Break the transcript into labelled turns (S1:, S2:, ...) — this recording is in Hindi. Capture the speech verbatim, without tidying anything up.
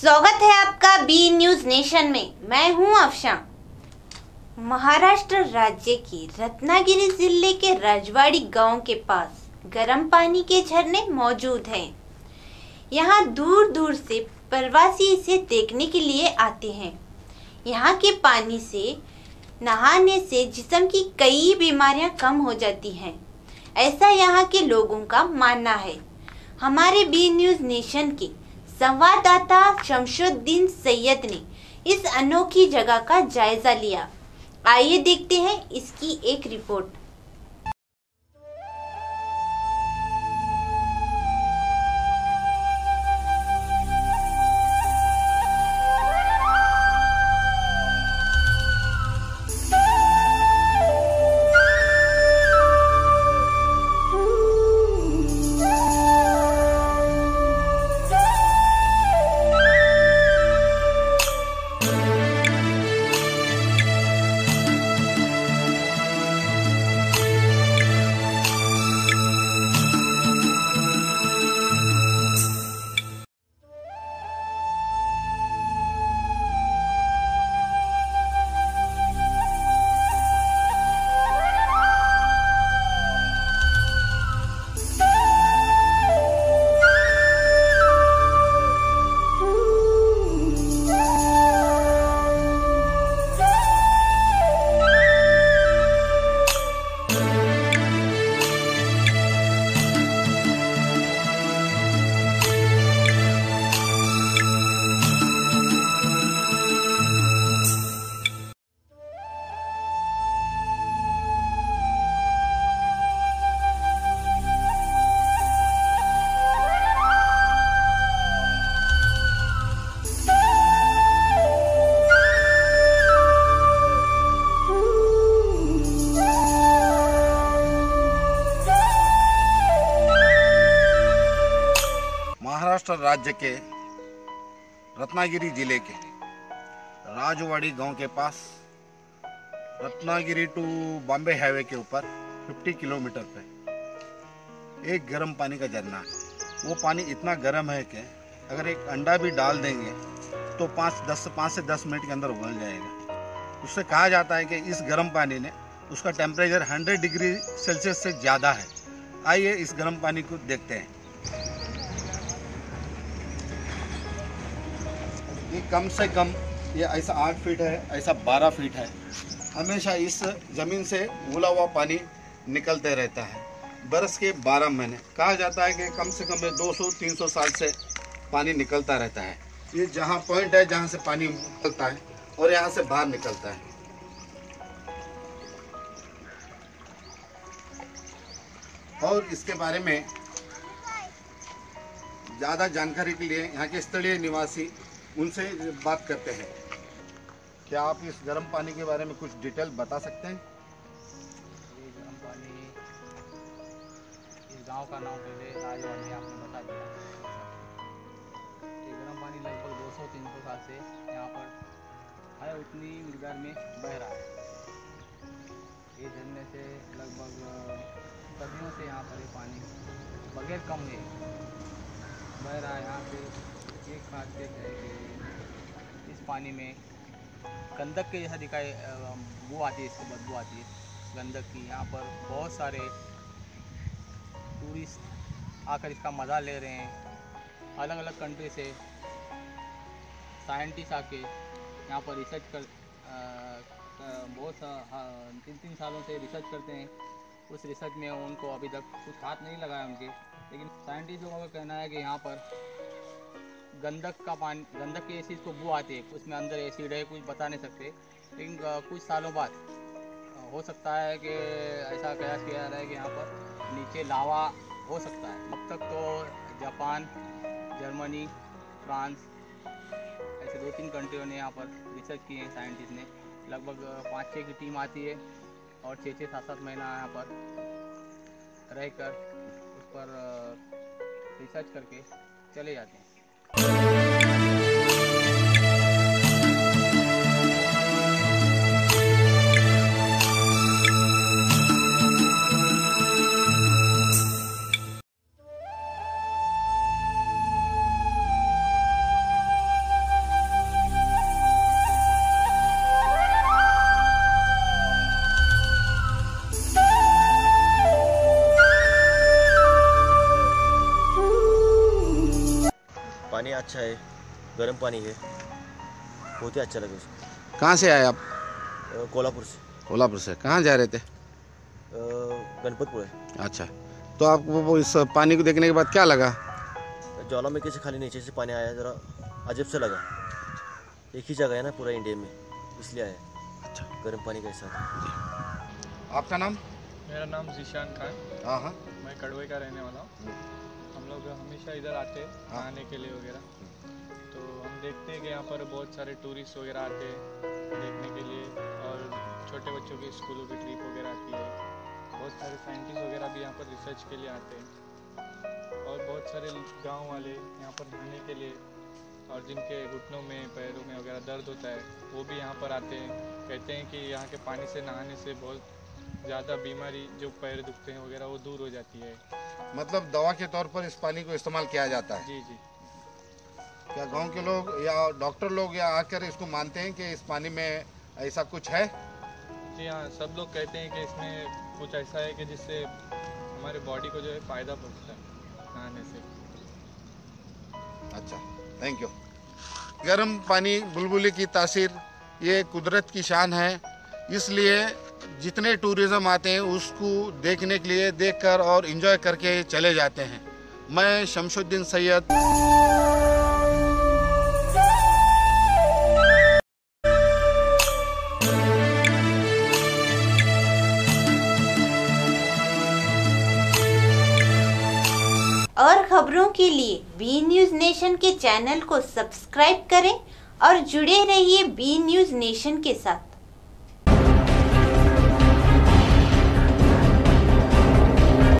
S1: स्वागत है आपका बी न्यूज नेशन में। मैं हूं अफशा। महाराष्ट्र राज्य के रत्नागिरी जिले के राजवाड़ी गांव के पास गर्म पानी के झरने मौजूद हैं। यहां दूर दूर से प्रवासी इसे देखने के लिए आते हैं। यहां के पानी से नहाने से जिस्म की कई बीमारियां कम हो जाती हैं, ऐसा यहां के लोगों का मानना है। हमारे बी न्यूज नेशन के संवाददाता शमशुद्दीन सैयद ने इस अनोखी जगह का जायजा लिया। आइए देखते हैं इसकी एक रिपोर्ट।
S2: महाराष्ट्र राज्य के रत्नागिरी जिले के राजवाड़ी गांव के पास रत्नागिरी टू बॉम्बे हाईवे के ऊपर पचास किलोमीटर पे एक गर्म पानी का झरना है। वो पानी इतना गर्म है कि अगर एक अंडा भी डाल देंगे तो पाँच दस पाँच से दस मिनट के अंदर उबल जाएगा। उससे कहा जाता है कि इस गर्म पानी ने उसका टेम्परेचर सौ डिग्री सेल्सियस से ज़्यादा है। आइए इस गर्म पानी को देखते हैं। ये कम से कम ये ऐसा आठ फीट है, ऐसा बारह फीट है। हमेशा इस ज़मीन से उबला हुआ पानी निकलते रहता है बरस के बारह महीने। कहा जाता है कि कम से कम दो सौ तीन सौ साल से पानी निकलता रहता है। ये जहाँ पॉइंट है जहाँ से पानी निकलता है और यहाँ से बाहर निकलता है। और इसके बारे में ज़्यादा जानकारी के लिए यहाँ के स्थलीय निवासी उनसे बात करते हैं। क्या आप इस गर्म पानी के बारे में कुछ डिटेल बता सकते हैं?
S3: ये गर्म पानी, इस गांव का नाम पहले राजवाड़ी आपने बता दिया। ये गर्म पानी लगभग दो सौ तीन सौ साल से यहाँ पर है, उतनी मिकदार में बह रहा है। ये झरने से लगभग सदियों से यहाँ पर ये पानी बगैर कम है बह रहा है। यहाँ से एक खासियत है कि इस पानी में गंधक के जैसा दिखाई बू आती है, इसको बदबू आती है गंधक की। यहाँ पर बहुत सारे टूरिस्ट आकर इसका मज़ा ले रहे हैं। अलग अलग कंट्री से साइंटिस्ट आके यहाँ पर रिसर्च कर बहुत तीन तीन सालों से रिसर्च करते हैं। उस रिसर्च में उनको अभी तक कुछ हाथ नहीं लगाया उनके, लेकिन साइंटिस्ट लोगों का कहना है कि यहाँ पर गंधक का पानी, गंधक की ऐसी इसको बू आती है, उसमें अंदर एसिड है, कुछ बता नहीं सकते। लेकिन कुछ सालों बाद हो सकता है कि ऐसा कयास किया जा रहा है कि यहाँ पर नीचे लावा हो सकता है। अब तक तो जापान, जर्मनी, फ्रांस ऐसे दो तीन कंट्रियों ने यहाँ पर रिसर्च किए हैं। साइंटिस्ट ने लगभग पाँच छः की टीम आती है और छः छः सात सात महीना यहाँ पर रहकर उस पर रिसर्च करके चले जाते हैं।
S4: अच्छा है, गर्म पानी है, बहुत ही अच्छा लगा उसको।
S2: कहाँ से आए आप?
S4: अ, कोल्हापुर से।
S2: कोल्हापुर से कहाँ जा रहे थे?
S4: अ, गणपतपुर है।
S2: अच्छा, तो आपको वो इस पानी को देखने के बाद क्या लगा?
S4: ज्वालामुखी से खाली नीचे से पानी आया, ज़रा अजब से लगा। एक ही जगह है ना पूरा इंडिया में, इसलिए आया।
S2: अच्छा,
S4: गर्म पानी का साथ।
S2: आपका नाम?
S5: मेरा नाम जीशान खान,
S2: हाँ हाँ।
S5: मैं कड़वे का रहने वाला हूँ। हम लोग हमेशा इधर आते हैं नहाने के लिए वगैरह, तो हम देखते हैं कि यहाँ पर बहुत सारे टूरिस्ट वगैरह आते हैं देखने के लिए, और छोटे बच्चों की स्कूलों की ट्रिप वगैरह आती है। बहुत सारे साइंटिस्ट वगैरह भी यहाँ पर रिसर्च के लिए आते हैं, और बहुत सारे गांव वाले यहाँ पर नहाने के लिए, और जिनके घुटनों में पैरों में वगैरह दर्द होता है वो भी यहाँ पर आते हैं। कहते हैं कि यहाँ के पानी से नहाने से बहुत ज़्यादा बीमारी जो पैर दुखते हैं वगैरह वो दूर हो जाती है।
S2: मतलब दवा के तौर पर इस पानी को इस्तेमाल किया जाता है?
S5: जी जी।
S2: क्या गांव के लोग या डॉक्टर लोग या आकर इसको मानते हैं कि इस पानी में ऐसा कुछ है?
S5: जी हाँ, सब लोग कहते हैं कि इसमें कुछ ऐसा है कि जिससे हमारे बॉडी को जो है फ़ायदा पहुँचता है नहाने से।
S2: अच्छा, थैंक यू। गर्म पानी बुलबुले की तासीर ये कुदरत की शान है, इसलिए जितने टूरिज्म आते हैं उसको देखने के लिए देखकर और एंजॉय करके चले जाते हैं। मैं शमशुद्दीन सैयद।
S1: और खबरों के लिए बी न्यूज़ नेशन के चैनल को सब्सक्राइब करें और जुड़े रहिए बी न्यूज़ नेशन के साथ।